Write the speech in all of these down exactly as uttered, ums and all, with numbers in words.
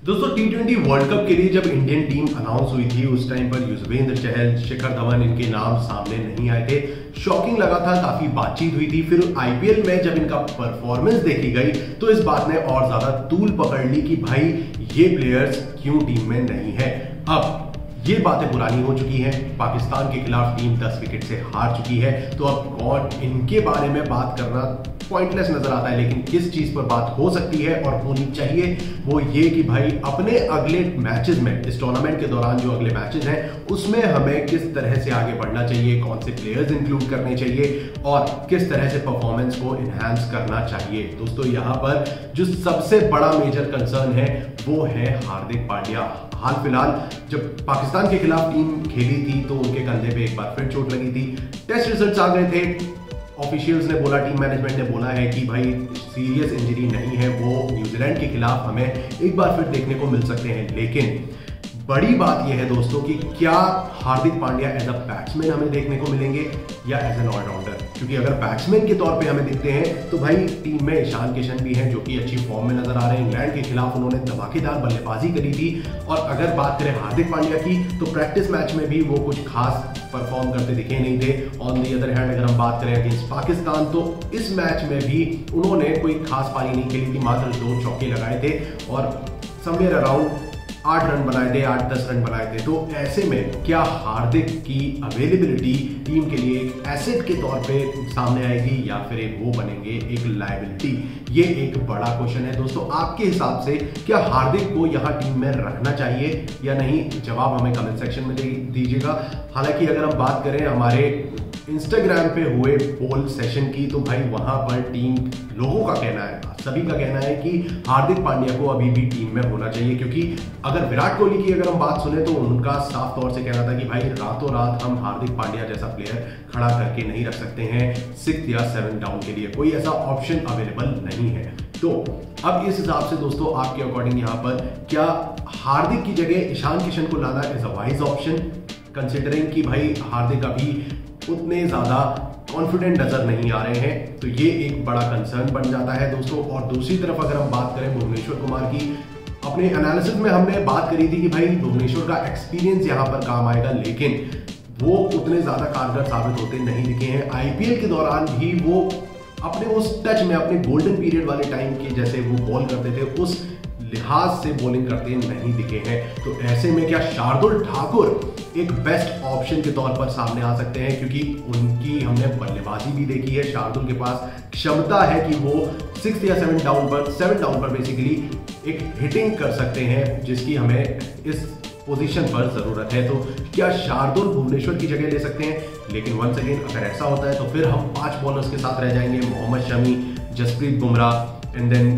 दोस्तों T twenty world cup के लिए जब इंडियन टीम अनाउंस हुई थी उस टाइम पर युजवेंद्र चहल, शिखर धवन इनके नाम सामने नहीं आए थे। शॉकिंग लगा था, काफी बातचीत हुई थी। फिर आईपीएल में जब इनका परफॉर्मेंस देखी गई तो इस बात ने और ज्यादा तूल पकड़ ली कि भाई ये प्लेयर्स क्यों टीम में नहीं है। अब ये बातें पुरानी हो चुकी हैं। पाकिस्तान के खिलाफ टीम दस विकेट से हार चुकी है, तो अब कौन इनके बारे में बात करना पॉइंटलेस नजर आता है। लेकिन किस चीज पर बात हो सकती है और होनी चाहिए वो ये कि भाई अपने अगले मैचेस में, इस टूर्नामेंट के दौरान जो अगले मैचेस हैं उसमें हमें किस तरह से आगे बढ़ना चाहिए, कौन से प्लेयर्स इंक्लूड करने चाहिए और किस तरह से परफॉर्मेंस को इनहैंस करना चाहिए। दोस्तों यहाँ पर जो सबसे बड़ा मेजर कंसर्न है वो है हार्दिक पांड्या। हाल फिलहाल जब पाकिस्तान के खिलाफ टीम खेली थी तो उनके कंधे पे एक बार फिर चोट लगी थी। टेस्ट रिजल्ट्स आ गए थे, ऑफिशियल्स ने बोला, टीम मैनेजमेंट ने बोला है कि भाई सीरियस इंजरी नहीं है, वो न्यूजीलैंड के खिलाफ हमें एक बार फिर देखने को मिल सकते हैं। लेकिन बड़ी बात यह है दोस्तों कि क्या Hardik Pandya as a batsman हमें देखने को मिलेंगे या एज एन ऑलराउंडर। क्योंकि अगर बैट्समैन के तौर पे हमें दिखते हैं तो भाई टीम में ईशान किशन भी हैं जो कि अच्छी फॉर्म में नजर आ रहे हैं। इंग्लैंड के खिलाफ उन्होंने धमाकेदार बल्लेबाजी करी थी। और अगर बात करें हार्दिक पांड्या की तो प्रैक्टिस मैच में भी वो कुछ खास परफॉर्म करते दिखे नहीं थे। ऑन दी अदर हैंड अगर हम बात करें अगेंस्ट पाकिस्तान तो इस मैच में भी उन्होंने कोई खास पारी नहीं खेली थी, मात्र दो चौके लगाए थे और समवेयर अराउंड आठ रन बनाए थे, आठ दस रन बनाए थे। तो ऐसे में क्या हार्दिक की अवेलेबिलिटी टीम के लिए एक एसेट के तौर पे सामने आएगी या फिर एक वो बनेंगे एक लायबिलिटी, ये एक बड़ा क्वेश्चन है। दोस्तों आपके हिसाब से क्या हार्दिक को यहाँ टीम में रखना चाहिए या नहीं, जवाब हमें कमेंट सेक्शन में दीजिएगा। हालांकि अगर हम बात करें हमारे इंस्टाग्राम पे हुए पोल सेशन की तो भाई वहां पर टीम लोगों का कहना है, सभी का कहना है कि हार्दिक पांड्या को अभी भी टीम में होना चाहिए। क्योंकि अगर विराट कोहली की अगर हम बात सुने तो उनका साफ तौर से कहना था कि भाई रातों रात हम हार्दिक पांड्या जैसा प्लेयर खड़ा करके नहीं रख सकते हैं सिक्स या सेवन डाउन के लिए, कोई ऐसा ऑप्शन अवेलेबल नहीं है। तो अब इस हिसाब से दोस्तों आपके अकॉर्डिंग यहाँ पर क्या हार्दिक की जगह ईशान किशन को लाना is a wise option, considering कि भाई हार्दिक अभी उतने ज्यादा कॉन्फिडेंट नजर नहीं आ रहे हैं, तो ये एक बड़ा कंसर्न बन जाता है दोस्तों। और दूसरी तरफ अगर हम बात करें भुवनेश्वर कुमार की, अपने एनालिसिस में हमने बात करी थी कि भाई भुवनेश्वर का एक्सपीरियंस यहाँ पर काम आएगा, लेकिन वो उतने ज्यादा कारगर साबित होते नहीं दिखे हैं। आईपीएल के दौरान भी वो अपने उस टच में, अपने गोल्डन पीरियड वाले टाइम के जैसे वो बॉल करते थे उस लिहाज से बॉलिंग करते नहीं दिखे हैं। तो ऐसे में क्या शार्दुल ठाकुर एक बेस्ट ऑप्शन के तौर पर सामने आ सकते हैं, क्योंकि उनकी हमने बल्लेबाजी भी देखी है। शार्दुल के पास क्षमता है कि वो सिक्स या सेवन डाउन पर सेवन डाउन पर बेसिकली एक हिटिंग कर सकते हैं, जिसकी हमें इस पोजीशन पर जरूरत है। तो क्या शार्दुल भुवनेश्वर की जगह ले सकते हैं? लेकिन वंस अगेन अगर ऐसा होता है तो फिर हम पांच बॉलर्स के साथ रह जाएंगे, Mohammed Shami, Jasprit Bumrah and then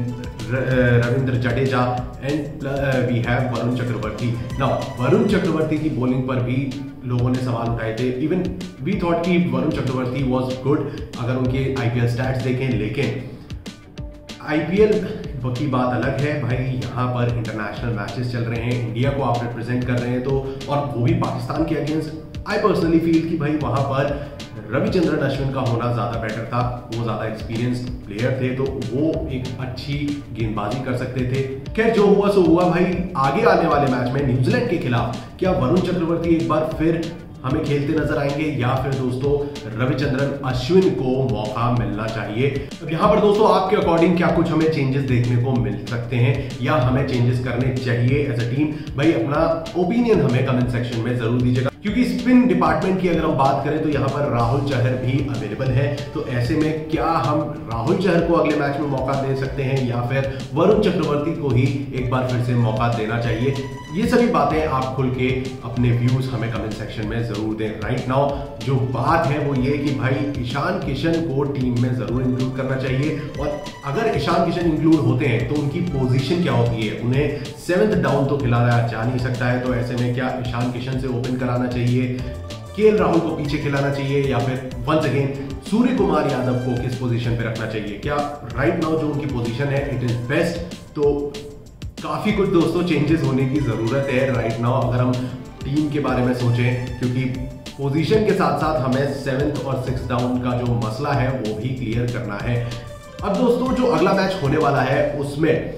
Ravindra Jadeja and we have Varun Chakravarthy. Now Varun Chakravarthy की बॉलिंग पर भी लोगों ने सवाल उठाए थे। इवन वी थॉट कि वरुण चक्रवर्ती वाज गुड अगर उनके आईपीएल स्टैट्स देखें, लेकिन आईपीएल की बात अलग है भाई। यहाँ पर इंटरनेशनल मैचेस चल रहे हैं, इंडिया को आप रिप्रेजेंट कर रहे हैं, तो और वो भी पाकिस्तान के अगेंस्ट। आई पर्सनली फील कि भाई वहां पर रविचंद्रन अश्विन का होना ज्यादा बेटर था, वो ज्यादा एक्सपीरियंस्ड प्लेयर थे, तो वो एक अच्छी गेंदबाजी कर सकते थे। खैर जो हुआ सो हुआ भाई। आगे आने वाले मैच में न्यूजीलैंड के खिलाफ क्या वरुण चक्रवर्ती एक बार फिर हमें खेलते नजर आएंगे या फिर दोस्तों रविचंद्रन अश्विन को मौका मिलना चाहिए। अब यहाँ पर दोस्तों आपके अकॉर्डिंग क्या कुछ हमें चेंजेस देखने को मिल सकते हैं या हमें चेंजेस करने चाहिए एज अ टीम? भाई अपना ओपिनियन हमें कमेंट सेक्शन में जरूर दीजिएगा। क्योंकि स्पिन डिपार्टमेंट की अगर हम बात करें तो यहाँ पर राहुल चहर भी अवेलेबल है, तो ऐसे में क्या हम राहुल चहर को अगले मैच में मौका दे सकते हैं या फिर वरुण चक्रवर्ती को ही एक बार फिर से मौका देना चाहिए? ये सभी बातें आप खुल के अपने व्यूज हमें कमेंट सेक्शन में जरूर दें। राइट नाउ जो बात है वो ये कि भाई ईशान किशन को टीम में जरूर इंक्लूड करना चाहिए, और अगर ईशान किशन इंक्लूड होते हैं तो उनकी पोजीशन क्या होती है? उन्हें सेवेंथ डाउन तो खिलाया जा नहीं सकता है, तो ऐसे में क्या ईशान किशन से ओपन कराना चाहिए, केएल राहुल को पीछे खिलाना चाहिए, या फिर वंस अगेन सूर्य कुमार यादव को किस पोजीशन पे रखना चाहिए? क्या राइट नाउ जो उनकी पोजीशन है इट इज बेस्ट? तो काफी कुछ दोस्तों चेंजेस होने की जरूरत है राइट नाउ अगर हम टीम के बारे में सोचें, क्योंकि पोजीशन के साथ साथ हमें सेवेंथ और सिक्स डाउन का जो मसला है वो भी क्लियर करना है। अब दोस्तों जो अगला मैच होने वाला है उसमें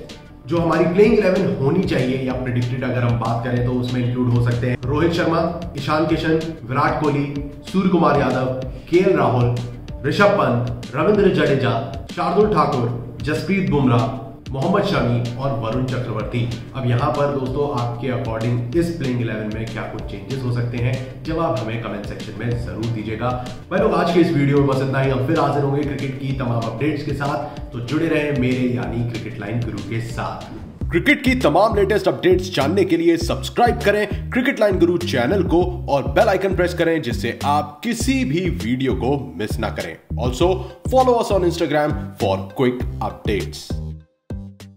जो हमारी प्लेइंग इलेवन होनी चाहिए या प्रेडिक्टेड अगर हम बात करें तो उसमें इंक्लूड हो सकते हैं रोहित शर्मा, ईशान किशन, विराट कोहली, सूर्य कुमार यादव, केएल राहुल, ऋषभ पंत, रविंद्र जडेजा, शार्दुल ठाकुर, जसप्रीत बुमराह, मोहम्मद शमी और वरुण चक्रवर्ती। अब यहां पर दोस्तों आपके अकॉर्डिंग इस प्लेइंग इलेवन में क्या कुछ चेंजेस हो सकते हैं, जवाब हमें कमेंट सेक्शन में जरूर दीजिएगा। भाई लोग, आज के इस वीडियो में बस इतना ही। हम फिर हाजिर होंगे क्रिकेट की तमाम अपडेट्स के साथ, तो जुड़े रहें मेरे यानी क्रिकेट लाइन गुरु के साथ। क्रिकेट की तमाम लेटेस्ट अपडेट्स जानने के लिए सब्सक्राइब करें क्रिकेट लाइन गुरु चैनल को और बेल आइकन प्रेस करें, जिससे आप किसी भी वीडियो को मिस ना करें। Also follow us on Instagram for quick updates.